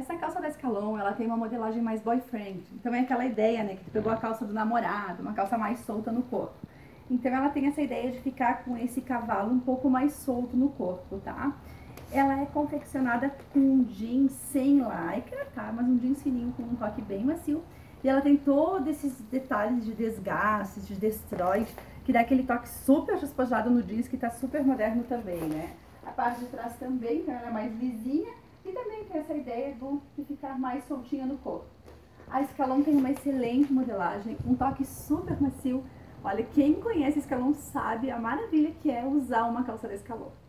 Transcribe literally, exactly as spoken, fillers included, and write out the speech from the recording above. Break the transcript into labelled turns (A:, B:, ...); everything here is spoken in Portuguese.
A: Essa calça da Escalon, ela tem uma modelagem mais boyfriend. Então é aquela ideia, né, que tu pegou a calça do namorado, uma calça mais solta no corpo. Então ela tem essa ideia de ficar com esse cavalo um pouco mais solto no corpo, tá? Ela é confeccionada com jeans sem lycra, tá? Mas um jeans fininho com um toque bem macio. E ela tem todos esses detalhes de desgaste, de destrói, que dá aquele toque super despojado no jeans, que tá super moderno também, né? A parte de trás também, então ela é mais lisinha. E também tem essa ideia do, de ficar mais soltinha no corpo. A Escalon tem uma excelente modelagem, um toque super macio. Olha, quem conhece a Escalon sabe a maravilha que é usar uma calça da Escalon.